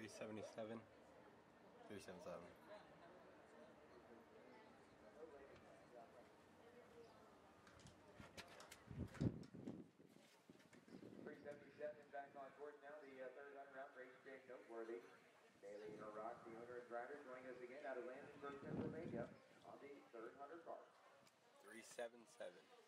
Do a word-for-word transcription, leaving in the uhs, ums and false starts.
seventy-seven, three seventy-seven. three seventy-seven back on court now, the uh, third runner up for H J Noteworthy. Bailey Haracch, the owner and driver, joining us again out of Lansingburg, Pennsylvania on the third hundred car. three seventy-seven.